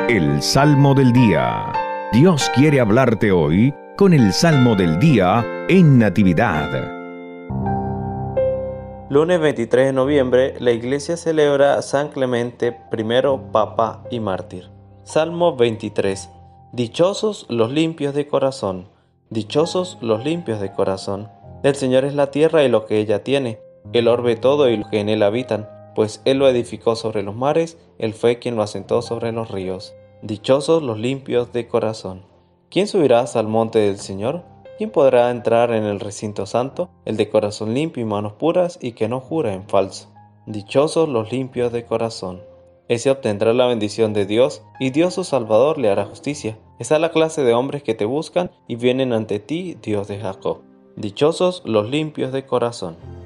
El Salmo del Día. Dios quiere hablarte hoy con el Salmo del Día en Natividad. Lunes 23 de noviembre, la Iglesia celebra a San Clemente I, Papa y Mártir. Salmo 23. Dichosos los limpios de corazón, dichosos los limpios de corazón. Del Señor es la tierra y lo que ella tiene, el orbe todo y los que en él habitan, pues Él lo edificó sobre los mares, Él fue quien lo asentó sobre los ríos. Dichosos los limpios de corazón. ¿Quién subirá al monte del Señor? ¿Quién podrá entrar en el recinto santo? El de corazón limpio y manos puras y que no jura en falso. Dichosos los limpios de corazón. Ese obtendrá la bendición de Dios, y Dios su Salvador le hará justicia. Esa es la clase de hombres que te buscan y vienen ante ti, Dios de Jacob. Dichosos los limpios de corazón.